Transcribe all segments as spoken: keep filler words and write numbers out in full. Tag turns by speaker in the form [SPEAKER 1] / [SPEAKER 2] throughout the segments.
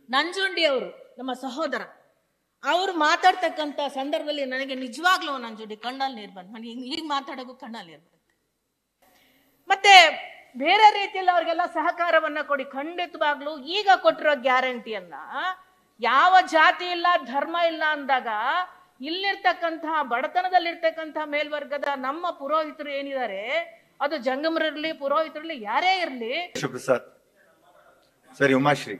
[SPEAKER 1] ನಂಜುಂಡಿ ಅವರು ನಮ್ಮ ಸಹೋದರ, ಅವರು ಮಾತಾಡ್ತಕ್ಕಂಥ ಸಂದರ್ಭದಲ್ಲಿ ನನಗೆ ನಿಜವಾಗ್ಲೂ ನಂಜುಂಡಿ ಕಣ್ಣಲ್ಲಿ ನೀರು ಬಂತು. ನನಗೆ ಈಗ ಮಾತಾಡೋಕ್ಕೂ ಕಣ್ಣಲ್ಲಿ ನೀರು ಬರುತ್ತೆ. ಮತ್ತೆ ಬೇರೆ ರೀತಿಯಲ್ಲಿ ಅವ್ರಿಗೆಲ್ಲ ಸಹಕಾರವನ್ನ ಕೊಡಿ. ಖಂಡಿತವಾಗ್ಲೂ ಈಗ ಕೊಟ್ಟಿರೋ ಗ್ಯಾರಂಟಿಯನ್ನ ಯಾವ ಜಾತಿ ಇಲ್ಲ ಧರ್ಮ ಇಲ್ಲ ಅಂದಾಗ ಇಲ್ಲಿರ್ತಕ್ಕಂತಹ ಬಡತನದಲ್ಲಿರ್ತಕ್ಕಂತಹ ಮೇಲ್ವರ್ಗದ ನಮ್ಮ ಪುರೋಹಿತರು ಏನಿದ್ದಾರೆ, ಅದು ಜಂಗಮರಿರ್ಲಿ ಪುರೋಹಿತರಿರ್ಲಿ ಯಾರೇ ಇರ್ಲಿ.
[SPEAKER 2] ಪ್ರಸಾದ್ ಸರಿ, ಉಮಾಶ್ರೀ.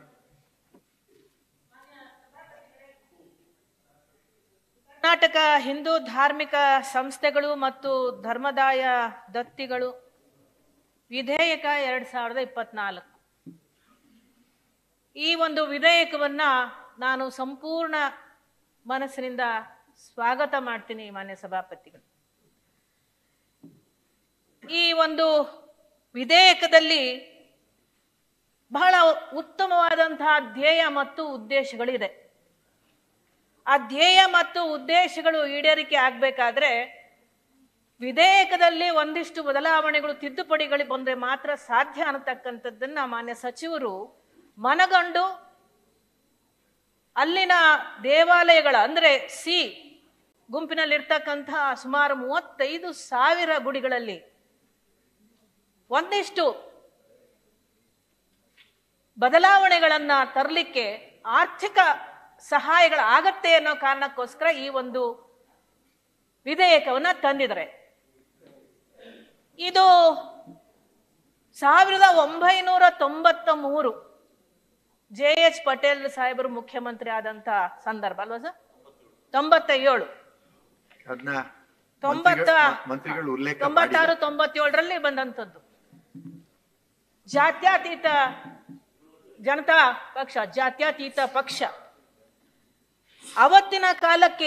[SPEAKER 1] ಕರ್ನಾಟಕ ಹಿಂದೂ ಧಾರ್ಮಿಕ ಸಂಸ್ಥೆಗಳು ಮತ್ತು ಧರ್ಮದಾಯ ದತ್ತಿಗಳು ವಿಧೇಯಕ ಎರಡ್ ಸಾವಿರದ ಇಪ್ಪತ್ನಾಲ್ಕು, ಈ ಒಂದು ವಿಧೇಯಕವನ್ನ ನಾನು ಸಂಪೂರ್ಣ ಮನಸ್ಸಿನಿಂದ ಸ್ವಾಗತ ಮಾಡ್ತೀನಿ ಮಾನ್ಯ ಸಭಾಪತಿಗಳು. ಈ ಒಂದು ವಿಧೇಯಕದಲ್ಲಿ ಬಹಳ ಉತ್ತಮವಾದಂತಹ ಧ್ಯೇಯ ಮತ್ತು ಉದ್ದೇಶಗಳಿದೆ. ಆ ಧ್ಯೇಯ ಮತ್ತು ಉದ್ದೇಶಗಳು ಈಡೇರಿಕೆ ಆಗ್ಬೇಕಾದ್ರೆ ವಿಧೇಯಕದಲ್ಲಿ ಒಂದಿಷ್ಟು ಬದಲಾವಣೆಗಳು ತಿದ್ದುಪಡಿಗಳು ಬಂದ್ರೆ ಮಾತ್ರ ಸಾಧ್ಯ ಅನ್ನತಕ್ಕಂಥದ್ದನ್ನ ಮಾನ್ಯ ಸಚಿವರು ಮನಗಂಡು ಅಲ್ಲಿನ ದೇವಾಲಯಗಳ ಅಂದ್ರೆ ಸಿ ಗುಂಪಿನಲ್ಲಿರ್ತಕ್ಕಂತಹ ಸುಮಾರು ಮೂವತ್ತೈದು ಸಾವಿರ ಗುಡಿಗಳಲ್ಲಿ ಒಂದಿಷ್ಟು ಬದಲಾವಣೆಗಳನ್ನ ತರಲಿಕ್ಕೆ ಆರ್ಥಿಕ ಸಹಾಯಗಳ ಆಗತ್ತೆ ಅನ್ನೋ ಕಾರಣಕ್ಕೋಸ್ಕರ ಈ ಒಂದು ವಿಧೇಯಕವನ್ನ ತಂದಿದ್ದಾರೆ. ಇದು ಸಾವಿರದ ಒಂಬೈನೂರ ತೊಂಬತ್ತ ಮೂರು ಜೆ ಎಚ್ ಪಟೇಲ್ ಸಾಹೇಬರು ಮುಖ್ಯಮಂತ್ರಿ ಆದಂತ ಸಂದರ್ಭ ಅಲ್ವಾ ಸರ್? ತೊಂಬತ್ತ ಏಳು ತೊಂಬತ್ತ ತೊಂಬತ್ತಾರು ತೊಂಬತ್ತೇಳರಲ್ಲಿ ಬಂದಂಥದ್ದು. ಜಾತ್ಯತೀತ ಜನತಾ ಪಕ್ಷ ಜಾತ್ಯತೀತ ಪಕ್ಷ ಅವತ್ತಿನ ಕಾಲಕ್ಕೆ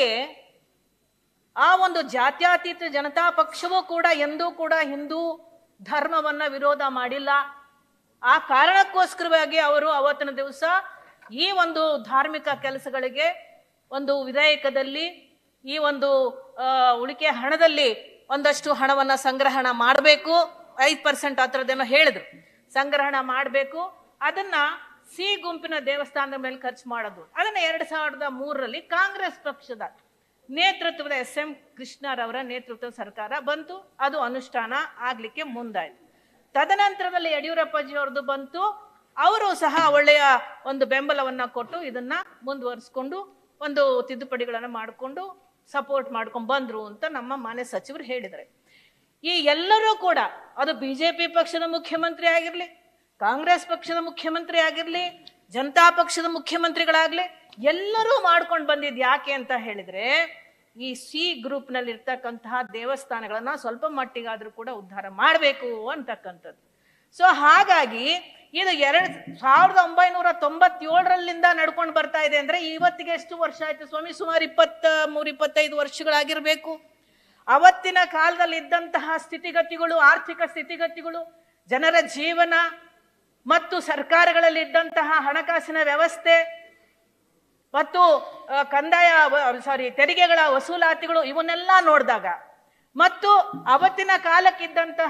[SPEAKER 1] ಆ ಒಂದು ಜಾತ್ಯತೀತ ಜನತಾ ಪಕ್ಷವೂ ಕೂಡ ಎಂದೂ ಕೂಡ ಹಿಂದೂ ಧರ್ಮವನ್ನ ವಿರೋಧ ಮಾಡಿಲ್ಲ. ಆ ಕಾರಣಕ್ಕೋಸ್ಕರವಾಗಿ ಅವರು ಅವತ್ತಿನ ದಿವಸ ಈ ಒಂದು ಧಾರ್ಮಿಕ ಕೆಲಸಗಳಿಗೆ ಒಂದು ವಿಧೇಯಕದಲ್ಲಿ ಈ ಒಂದು ಉಳಿಕೆ ಹಣದಲ್ಲಿ ಒಂದಷ್ಟು ಹಣವನ್ನ ಸಂಗ್ರಹಣ ಮಾಡಬೇಕು, ಐದು ಪರ್ಸೆಂಟ್ ಆ ಥರದ್ದೇನೋ ಹೇಳಿದ್ರು, ಸಂಗ್ರಹಣ ಮಾಡಬೇಕು, ಅದನ್ನ ಸಿ ಗುಂಪಿನ ದೇವಸ್ಥಾನದ ಮೇಲೆ ಖರ್ಚು ಮಾಡೋದು. ಅದನ್ನ ಎರಡ್ ಸಾವಿರದ ಮೂರರಲ್ಲಿ ಕಾಂಗ್ರೆಸ್ ಪಕ್ಷದ ನೇತೃತ್ವದ ಎಸ್ ಎಂ ಕೃಷ್ಣರವರ ನೇತೃತ್ವದ ಸರ್ಕಾರ ಬಂತು, ಅದು ಅನುಷ್ಠಾನ ಆಗ್ಲಿಕ್ಕೆ ಮುಂದಾಯ್ತು. ತದನಂತರದಲ್ಲಿ ಯಡಿಯೂರಪ್ಪಾಜಿ ಅವ್ರದ್ದು ಬಂತು, ಅವರು ಸಹ ಒಳ್ಳೆಯ ಒಂದು ಬೆಂಬಲವನ್ನ ಕೊಟ್ಟು ಇದನ್ನ ಮುಂದುವರಿಸ್ಕೊಂಡು ಒಂದು ತಿದ್ದುಪಡಿಗಳನ್ನ ಮಾಡಿಕೊಂಡು ಸಪೋರ್ಟ್ ಮಾಡ್ಕೊಂಡು ಬಂದ್ರು ಅಂತ ನಮ್ಮ ಮಾನ್ಯ ಸಚಿವರು ಹೇಳಿದ್ದಾರೆ. ಈ ಎಲ್ಲರೂ ಕೂಡ ಅದು ಬಿಜೆಪಿ ಪಕ್ಷದ ಮುಖ್ಯಮಂತ್ರಿ ಆಗಿರ್ಲಿ, ಕಾಂಗ್ರೆಸ್ ಪಕ್ಷದ ಮುಖ್ಯಮಂತ್ರಿ ಆಗಿರ್ಲಿ, ಜನತಾ ಪಕ್ಷದ ಮುಖ್ಯಮಂತ್ರಿಗಳಾಗ್ಲಿ, ಎಲ್ಲರೂ ಮಾಡ್ಕೊಂಡು ಬಂದಿದ್ ಯಾಕೆ ಅಂತ ಹೇಳಿದ್ರೆ ಈ ಸಿ ಗ್ರೂಪ್ ನಲ್ಲಿ ಇರ್ತಕ್ಕಂತಹ ದೇವಸ್ಥಾನಗಳನ್ನ ಸ್ವಲ್ಪ ಮಟ್ಟಿಗಾದ್ರೂ ಕೂಡ ಉದ್ಧಾರ ಮಾಡಬೇಕು ಅಂತಕ್ಕಂಥದ್ದು. ಸೊ ಹಾಗಾಗಿ ಇದು ಎರಡ್ ಸಾವಿರದ ಒಂಬೈನೂರ ತೊಂಬತ್ತೇಳರಲ್ಲಿಂದ ನಡ್ಕೊಂಡು ಬರ್ತಾ ಇದೆ ಅಂದ್ರೆ ಇವತ್ತಿಗೆ ಎಷ್ಟು ವರ್ಷ ಆಯ್ತು ಸ್ವಾಮಿ? ಸುಮಾರು ಇಪ್ಪತ್ತ ಮೂರು ಇಪ್ಪತ್ತೈದು ವರ್ಷಗಳಾಗಿರ್ಬೇಕು. ಅವತ್ತಿನ ಕಾಲದಲ್ಲಿ ಇದ್ದಂತಹ ಸ್ಥಿತಿಗತಿಗಳು, ಆರ್ಥಿಕ ಸ್ಥಿತಿಗತಿಗಳು, ಜನರ ಜೀವನ ಮತ್ತು ಸರ್ಕಾರಗಳಲ್ಲಿ ಇದ್ದಂತಹ ಹಣಕಾಸಿನ ವ್ಯವಸ್ಥೆ ಮತ್ತು ಕಂದಾಯ ಸಾರಿ ತೆರಿಗೆಗಳ ವಸೂಲಾತಿಗಳು ಇವನ್ನೆಲ್ಲ ನೋಡಿದಾಗ ಮತ್ತು ಅವತ್ತಿನ ಕಾಲಕ್ಕಿದ್ದಂತಹ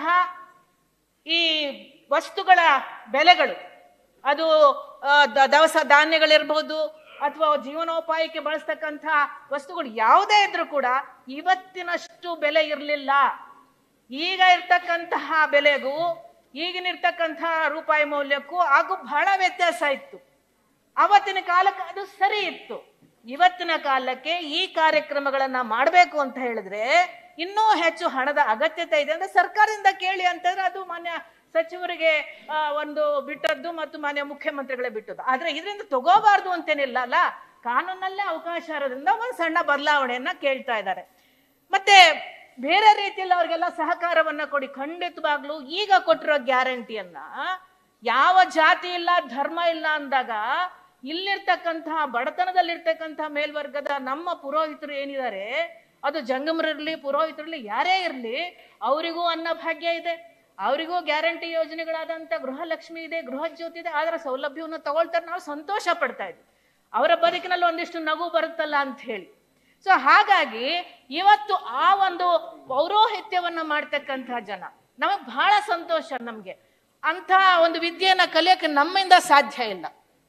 [SPEAKER 1] ಈ ವಸ್ತುಗಳ ಬೆಲೆಗಳು, ಅದು ದವಸ ಧಾನ್ಯಗಳಿರ್ಬಹುದು ಅಥವಾ ಜೀವನೋಪಾಯಕ್ಕೆ ಬಳಸ್ತಕ್ಕಂತಹ ವಸ್ತುಗಳು ಯಾವುದೇ ಇದ್ರೂ ಕೂಡ ಇವತ್ತಿನಷ್ಟು ಬೆಲೆ ಇರಲಿಲ್ಲ. ಈಗ ಇರ್ತಕ್ಕಂತಹ ಬೆಲೆಗೂ ಈಗಿನಿರ್ತಕ್ಕಂತಹ ರೂಪಾಯಿ ಮೌಲ್ಯಕ್ಕೂ ಹಾಗೂ ಬಹಳ ವ್ಯತ್ಯಾಸ ಇತ್ತು. ಅವತ್ತಿನ ಕಾಲಕ್ಕೆ ಅದು ಸರಿ ಇತ್ತು. ಇವತ್ತಿನ ಕಾಲಕ್ಕೆ ಈ ಕಾರ್ಯಕ್ರಮಗಳನ್ನ ಮಾಡಬೇಕು ಅಂತ ಹೇಳಿದ್ರೆ ಇನ್ನೂ ಹೆಚ್ಚು ಹಣದ ಅಗತ್ಯತೆ ಇದೆ ಅಂದ್ರೆ ಸರ್ಕಾರದಿಂದ ಕೇಳಿ ಅಂತಂದ್ರೆ ಅದು ಮಾನ್ಯ ಸಚಿವರಿಗೆ ಒಂದು ಬಿಟ್ಟದ್ದು ಮತ್ತು ಮಾನ್ಯ ಮುಖ್ಯಮಂತ್ರಿಗಳೇ ಬಿಟ್ಟದ್ದು. ಆದ್ರೆ ಇದರಿಂದ ತಗೋಬಾರ್ದು ಅಂತೇನಿಲ್ಲ ಅಲ್ಲ, ಕಾನೂನಲ್ಲೇ ಅವಕಾಶ ಇರೋದ್ರಿಂದ ಒಂದು ಸಣ್ಣ ಬದಲಾವಣೆಯನ್ನ ಕೇಳ್ತಾ ಇದ್ದಾರೆ. ಮತ್ತೆ ಬೇರೆ ರೀತಿಯಲ್ಲಿ ಅವ್ರಿಗೆಲ್ಲ ಸಹಕಾರವನ್ನ ಕೊಡಿ. ಖಂಡಿತವಾಗ್ಲೂ ಈಗ ಕೊಟ್ಟಿರೋ ಗ್ಯಾರಂಟಿಯನ್ನ ಯಾವ ಜಾತಿ ಇಲ್ಲ ಧರ್ಮ ಇಲ್ಲ ಅಂದಾಗ ಇಲ್ಲಿರ್ತಕ್ಕಂತಹ ಬಡತನದಲ್ಲಿರ್ತಕ್ಕಂತಹ ಮೇಲ್ವರ್ಗದ ನಮ್ಮ ಪುರೋಹಿತರು ಏನಿದ್ದಾರೆ, ಅದು ಜಂಗಮರಿರ್ಲಿ ಪುರೋಹಿತರಿರ್ಲಿ ಯಾರೇ ಇರ್ಲಿ, ಅವರಿಗೂ ಅನ್ನ ಭಾಗ್ಯ ಇದೆ, ಅವರಿಗೂ ಗ್ಯಾರಂಟಿ ಯೋಜನೆಗಳಾದಂತ ಗೃಹಲಕ್ಷ್ಮಿ ಇದೆ, ಗೃಹ ಜ್ಯೋತಿ ಇದೆ, ಅದರ ಸೌಲಭ್ಯವನ್ನು ತಗೊಳ್ತಾರೆ. ನಾವು ಸಂತೋಷ ಪಡ್ತಾ ಇದ್ವಿ, ಅವರ ಬದುಕಿನಲ್ಲಿ ಒಂದಿಷ್ಟು ನಗು ಬರುತ್ತಲ್ಲ ಅಂತ ಹೇಳಿ. ಸೊ ಹಾಗಾಗಿ ಇವತ್ತು ಆ ಒಂದು ಪೌರೋಹಿತ್ಯವನ್ನ ಮಾಡ್ತಕ್ಕಂತಹ ಜನ ನಮಗ್ ಬಹಳ ಸಂತೋಷ. ನಮ್ಗೆ ಅಂತ ಒಂದು ವಿದ್ಯೆಯನ್ನ ಕಲಿಯಕ್ಕೆ ನಮ್ಮಿಂದ ಸಾಧ್ಯ ಇಲ್ಲ.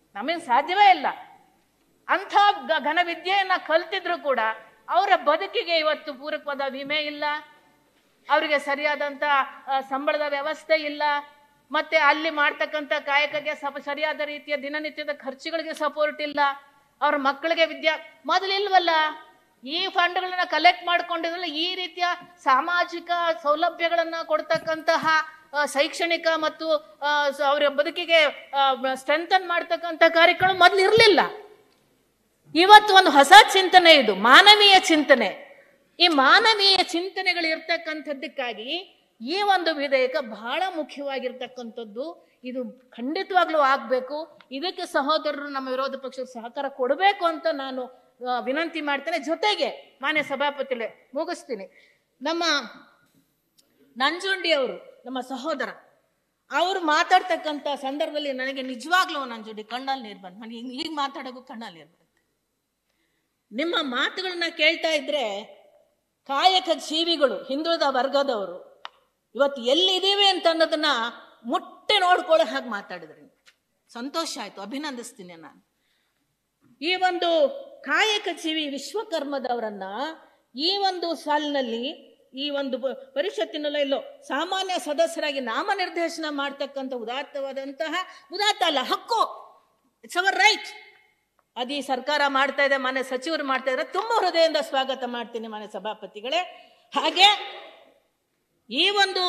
[SPEAKER 1] ನಮಗೆ ಸಾಧ್ಯವೇ ಇಲ್ಲ. ಅಂಥ ಘನ ವಿದ್ಯೆಯನ್ನ ಕಲ್ತಿದ್ರು ಕೂಡ ಅವರ ಬದುಕಿಗೆ ಇವತ್ತು ಪೂರಕವಾದ ವಿಮೆ ಇಲ್ಲ, ಅವರಿಗೆ ಸರಿಯಾದಂಥ ಸಂಬಳದ ವ್ಯವಸ್ಥೆ ಇಲ್ಲ, ಮತ್ತೆ ಅಲ್ಲಿ ಮಾಡ್ತಕ್ಕಂಥ ಕಾಯಕಕ್ಕೆ ಸಪ ಸರಿಯಾದ ರೀತಿಯ ದಿನನಿತ್ಯದ ಖರ್ಚುಗಳಿಗೆ ಸಪೋರ್ಟ್ ಇಲ್ಲ, ಅವ್ರ ಮಕ್ಕಳಿಗೆ ವಿದ್ಯಾ ಮೊದಲು ಇಲ್ವಲ್ಲ. ಈ ಫಂಡ್ಗಳನ್ನ ಕಲೆಕ್ಟ್ ಮಾಡ್ಕೊಂಡಿದ್ರಲ್ಲ, ಈ ರೀತಿಯ ಸಾಮಾಜಿಕ ಸೌಲಭ್ಯಗಳನ್ನ ಕೊಡ್ತಕ್ಕಂತಹ ಶೈಕ್ಷಣಿಕ ಮತ್ತು ಅವರ ಬದುಕಿಗೆ ಸ್ಟ್ರೆಂಥನ್ ಮಾಡ್ತಕ್ಕಂಥ ಕಾರ್ಯಕ್ರಮ ಮೊದಲು ಇರಲಿಲ್ಲ. ಇವತ್ತು ಒಂದು ಹೊಸ ಚಿಂತನೆ, ಇದು ಮಾನವೀಯ ಚಿಂತನೆ. ಈ ಮಾನವೀಯ ಚಿಂತನೆಗಳು ಇರ್ತಕ್ಕಂಥದ್ದಕ್ಕಾಗಿ ಈ ಒಂದು ವಿಧೇಯಕ ಬಹಳ ಮುಖ್ಯವಾಗಿರ್ತಕ್ಕಂಥದ್ದು. ಇದು ಖಂಡಿತವಾಗ್ಲೂ ಆಗ್ಬೇಕು. ಇದಕ್ಕೆ ಸಹೋದರರು ನಮ್ಮ ವಿರೋಧ ಪಕ್ಷದ ಸಹಕಾರ ಕೊಡಬೇಕು ಅಂತ ನಾನು ವಿನಂತಿ ಮಾಡ್ತೇನೆ. ಜೊತೆಗೆ ಮಾನ್ಯ ಸಭಾಪತಿಗಳೇ, ಮುಗಿಸ್ತೀನಿ, ನಮ್ಮ ನಂಜುಂಡಿ ಅವರು ನಮ್ಮ ಸಹೋದರ, ಅವರು ಮಾತಾಡ್ತಕ್ಕಂಥ ಸಂದರ್ಭದಲ್ಲಿ ನನಗೆ ನಿಜವಾಗ್ಲೂ ನಂಜುಂಡಿ ಕಣ್ಣಲ್ಲಿ ನೀರು ಬಂದು, ನನಗೆ ಈಗ ಮಾತಾಡೋಕ್ಕೂ ಕಣ್ಣಲ್ಲಿ ನೀರು ಬರುತ್ತೆ. ನಿಮ್ಮ ಮಾತುಗಳನ್ನ ಕೇಳ್ತಾ ಇದ್ರೆ ಕಾಯಕ ಜೀವಿಗಳು, ಹಿಂದುಳಿದ ವರ್ಗದವರು ಇವತ್ತು ಎಲ್ಲಿದ್ದೀವಿ ಅಂತ ಅನ್ನೋದನ್ನ ಮುಟ್ಟೆ ನೋಡ್ಕೊಳ್ಳೋ ಹಾಗೆ ಮಾತಾಡಿದ್ರಿ. ಸಂತೋಷ ಆಯ್ತು, ಅಭಿನಂದಿಸ್ತೀನಿ ನಾನು. ಈ ಒಂದು ಕಾಯಕ ಜೀವಿ ವಿಶ್ವಕರ್ಮದವರನ್ನ ಈ ಒಂದು ಸಾಲಿನಲ್ಲಿ, ಈ ಒಂದು ಪರಿಷತ್ತಿನಲ್ಲ ಇಲ್ಲೋ ಸಾಮಾನ್ಯ ಸದಸ್ಯರಾಗಿ ನಾಮನಿರ್ದೇಶನ ಮಾಡ್ತಕ್ಕಂಥ ಉದಾತ್ತವಾದಂತಹ, ಉದಾತ್ತ ಅಲ್ಲ, ಹಕ್ಕು, ಇಟ್ಸ್ ಅವರ್ ರೈಟ್. ಅದು ಈ ಸರ್ಕಾರ ಮಾಡ್ತಾ ಇದೆ, ಮನೆ ಸಚಿವರು ಮಾಡ್ತಾ ಇದ್ದಾರೆ. ತುಂಬ ಹೃದಯದಿಂದ ಸ್ವಾಗತ ಮಾಡ್ತೀನಿ ಮಾನ್ಯ ಸಭಾಪತಿಗಳೇ. ಹಾಗೆ ಈ ಒಂದು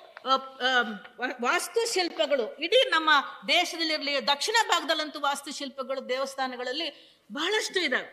[SPEAKER 1] ವಾಸ್ತುಶಿಲ್ಪಗಳು ಇಡೀ ನಮ್ಮ ದೇಶದಲ್ಲಿರಲಿ, ದಕ್ಷಿಣ ಭಾಗದಲ್ಲಂತೂ ವಾಸ್ತುಶಿಲ್ಪಗಳು ದೇವಸ್ಥಾನಗಳಲ್ಲಿ ಬಹಳಷ್ಟು ಇದಾವೆ.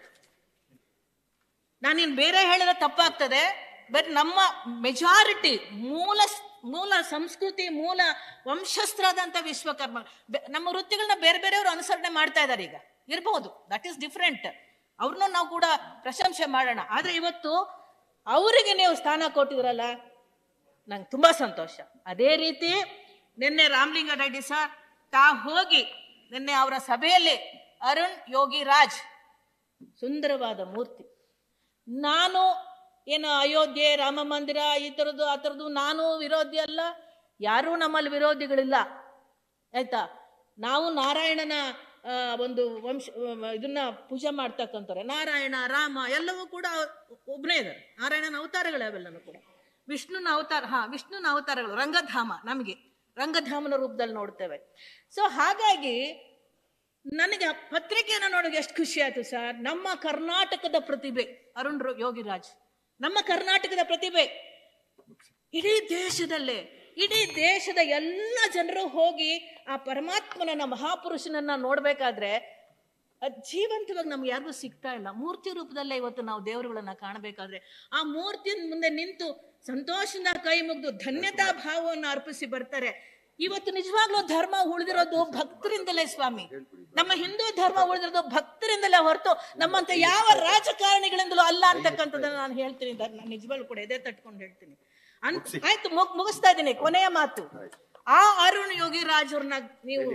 [SPEAKER 1] ನಾನಿನ್ ಬೇರೆ ಹೇಳಿದ್ರೆ ತಪ್ಪಾಗ್ತದೆ, ಬಟ್ ನಮ್ಮ ಮೆಜಾರಿಟಿ ಮೂಲ ಮೂಲ ಸಂಸ್ಕೃತಿ, ಮೂಲ ವಂಶಸ್ಥರಾದಂಥ ವಿಶ್ವಕರ್ಮ, ನಮ್ಮ ವೃತ್ತಿಗಳನ್ನ ಬೇರೆ ಬೇರೆಯವರು ಅನುಸರಣೆ ಮಾಡ್ತಾ ಇದ್ದಾರೆ. ಈಗ ಇರಬಹುದು, ದಟ್ ಈಸ್ ಡಿಫ್ರೆಂಟ್, ಅವ್ರನ್ನೂ ನಾವು ಕೂಡ ಪ್ರಶಂಸೆ ಮಾಡೋಣ. ಆದ್ರೆ ಇವತ್ತು ಅವರಿಗೆ ನೀವು ಸ್ಥಾನ ಕೊಟ್ಟಿದ್ರಲ್ಲ, ನಂಗೆ ತುಂಬಾ ಸಂತೋಷ. ಅದೇ ರೀತಿ ನಿನ್ನೆ ರಾಮಲಿಂಗ ರೆಡ್ಡಿ ಸರ್ ತಾ ಹೋಗಿ ನಿನ್ನೆ ಅವರ ಸಭೆಯಲ್ಲಿ ಅರುಣ್ ಯೋಗಿ ರಾಜ್, ಸುಂದರವಾದ ಮೂರ್ತಿ. ನಾನು ಏನು ಅಯೋಧ್ಯೆ, ರಾಮ ಮಂದಿರ, ಈ ಥರದ್ದು ಆ ಥರದ್ದು ನಾನು ವಿರೋಧಿ ಅಲ್ಲ, ಯಾರೂ ನಮ್ಮಲ್ಲಿ ವಿರೋಧಿಗಳಿಲ್ಲ, ಆಯ್ತಾ. ನಾವು ನಾರಾಯಣನ ಒಂದು ವಂಶ ಇದನ್ನ ಪೂಜೆ ಮಾಡ್ತಕ್ಕಂಥವ್ರೆ. ನಾರಾಯಣ, ರಾಮ ಎಲ್ಲವೂ ಕೂಡ ಒಬ್ಬನೇ ಇದ್ದಾರೆ. ನಾರಾಯಣನ ಅವತಾರಗಳು ಅವೆಲ್ಲನೂ ಕೂಡ, ವಿಷ್ಣುನ ಅವತಾರ, ಹಾ ವಿಷ್ಣುನ ಅವತಾರಗಳು, ರಂಗಧಾಮ, ನಮಗೆ ರಂಗಧಾಮನ ರೂಪದಲ್ಲಿ ನೋಡ್ತೇವೆ. ಸೊ ಹಾಗಾಗಿ ನನಗೆ ಪತ್ರಿಕೆಯನ್ನು ನೋಡೋಕೆ ಎಷ್ಟು ಖುಷಿ ಆಯ್ತು ಸರ್. ನಮ್ಮ ಕರ್ನಾಟಕದ ಪ್ರತಿಭೆ ಅರುಣ್ ಯೋಗಿರಾಜ್, ನಮ್ಮ ಕರ್ನಾಟಕದ ಪ್ರತಿಭೆ ಇಡೀ ದೇಶದಲ್ಲೇ, ಇಡೀ ದೇಶದ ಎಲ್ಲ ಜನರು ಹೋಗಿ ಆ ಪರಮಾತ್ಮನನ್ನ, ಮಹಾಪುರುಷನನ್ನ ನೋಡ್ಬೇಕಾದ್ರೆ ಜೀವಂತವಾಗಿ ನಮ್ಗೆ ಯಾರಿಗೂ ಸಿಗ್ತಾ ಇಲ್ಲ. ಮೂರ್ತಿ ರೂಪದಲ್ಲೇ ಇವತ್ತು ನಾವು ದೇವರುಗಳನ್ನ ಕಾಣಬೇಕಾದ್ರೆ ಆ ಮೂರ್ತಿ ಮುಂದೆ ನಿಂತು ಸಂತೋಷದಿಂದ ಕೈ ಮುಗಿದು ಧನ್ಯತಾ ಭಾವವನ್ನು ಅರ್ಪಿಸಿ ಬರ್ತಾರೆ. ಇವತ್ತು ನಿಜವಾಗ್ಲೂ ಧರ್ಮ ಉಳಿದಿರೋದು ಭಕ್ತರಿಂದಲೇ ಸ್ವಾಮಿ. ನಮ್ಮ ಹಿಂದೂ ಧರ್ಮ ಉಳಿದಿರೋದು ಭಕ್ತರಿಂದಲೇ ಹೊರತು ನಮ್ಮಂತ ಯಾವ ರಾಜಕಾರಣಿಗಳಿಂದಲೂ ಅಲ್ಲ ಅಂತಕ್ಕಂಥದ್ದನ್ನ ನಾನು ಹೇಳ್ತೀನಿ. ನಾನು ನಿಜವಾಗ್ಲೂ ಕೂಡ ಎದೆ ತಟ್ಕೊಂಡು ಹೇಳ್ತೀನಿ. ಅಂತ ಆಯ್ತು, ಮುಗ್ ಮುಗಿಸ್ತಾ ಇದ್ದೀನಿ. ಕೊನೆಯ ಮಾತು, ಆ ಅರುಣ್ ಯೋಗಿರಾಜ್ ಅವ್ರನ್ನ ನೀವು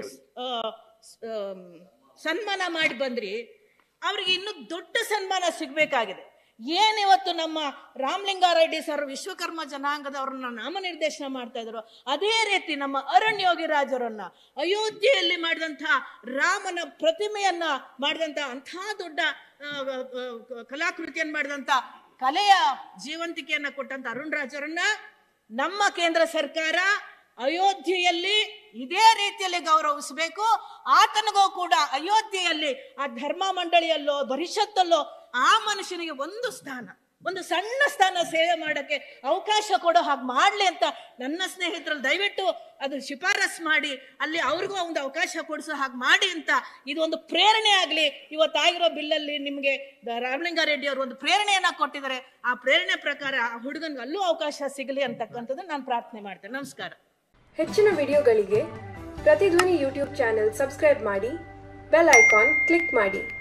[SPEAKER 1] ಸನ್ಮಾನ ಮಾಡಿ ಬಂದ್ರಿ, ಅವ್ರಿಗೆ ಇನ್ನೂ ದೊಡ್ಡ ಸನ್ಮಾನ ಸಿಗ್ಬೇಕಾಗಿದೆ. ಏನಿವತ್ತು ನಮ್ಮ ರಾಮಲಿಂಗಾರೆಡ್ಡಿ ಸರ್ ವಿಶ್ವಕರ್ಮ ಜನಾಂಗದವ್ರನ್ನ ನಾಮನಿರ್ದೇಶನ ಮಾಡ್ತಾ ಇದ್ರು, ಅದೇ ರೀತಿ ನಮ್ಮ ಅರುಣ್ ಯೋಗಿರಾಜ್ ಅವರನ್ನ ಅಯೋಧ್ಯೆಯಲ್ಲಿ ಮಾಡಿದಂಥ ರಾಮನ ಪ್ರತಿಮೆಯನ್ನ ಮಾಡಿದಂಥ ಅಂಥ ದೊಡ್ಡ ಕಲಾಕೃತಿಯನ್ನು ಮಾಡಿದಂಥ ಕಲೆಯ ಜೀವಂತಿಕೆಯನ್ನ ಕೊಟ್ಟಂತ ಅರುಣ್ ರಾಜ್ ಅವರನ್ನ ನಮ್ಮ ಕೇಂದ್ರ ಸರ್ಕಾರ ಅಯೋಧ್ಯೆಯಲ್ಲಿ ಇದೇ ರೀತಿಯಲ್ಲಿ ಗೌರವಿಸಬೇಕು. ಆತನಿಗೂ ಕೂಡ ಅಯೋಧ್ಯೆಯಲ್ಲಿ ಆ ಧರ್ಮ ಮಂಡಳಿಯಲ್ಲೋ ಪರಿಷತ್ತಲ್ಲೋ ಆ ಮನುಷ್ಯನಿಗೆ ಒಂದು ಸ್ಥಾನ, ಒಂದು ಸಣ್ಣ ಸ್ಥಾನ ಸೇವೆ ಮಾಡಕ್ಕೆ ಅವಕಾಶ ಕೊಡೋ ಹಾಗೆ ಮಾಡ್ಲಿ ಅಂತ ನನ್ನ ಸ್ನೇಹಿತರಲ್ಲಿ ದಯವಿಟ್ಟು ಅದು ಶಿಫಾರಸ್ ಮಾಡಿ ಅಲ್ಲಿ ಅವ್ರಿಗೂ ಒಂದು ಅವಕಾಶ ಕೊಡಿಸೋ ಹಾಗೆ ಮಾಡಿ ಅಂತ ಇದು ಒಂದು ಪ್ರೇರಣೆ ಆಗಲಿ. ಇವತ್ತಾಗಿರೋ ಬಿಲ್ಲಲ್ಲಿ ನಿಮಗೆ ರಾಮಲಿಂಗಾರೆಡ್ಡಿ ಅವರು ಒಂದು ಪ್ರೇರಣೆಯನ್ನ ಕೊಟ್ಟಿದ್ದಾರೆ. ಆ ಪ್ರೇರಣೆ ಪ್ರಕಾರ ಆ ಹುಡುಗನ್ಗೆ ಅಲ್ಲೂ ಅವಕಾಶ ಸಿಗಲಿ ಅಂತಕ್ಕಂಥದ್ದು ನಾನು ಪ್ರಾರ್ಥನೆ ಮಾಡ್ತೇನೆ. ನಮಸ್ಕಾರ.
[SPEAKER 3] ಹೆಚ್ಚಿನ ವಿಡಿಯೋಗಳಿಗೆ ಪ್ರತಿಧ್ವನಿ ಯೂಟ್ಯೂಬ್ ಚಾನೆಲ್ ಸಬ್ಸ್ಕ್ರೈಬ್ ಮಾಡಿ, ಬೆಲ್ ಐಕಾನ್ ಕ್ಲಿಕ್ ಮಾಡಿ.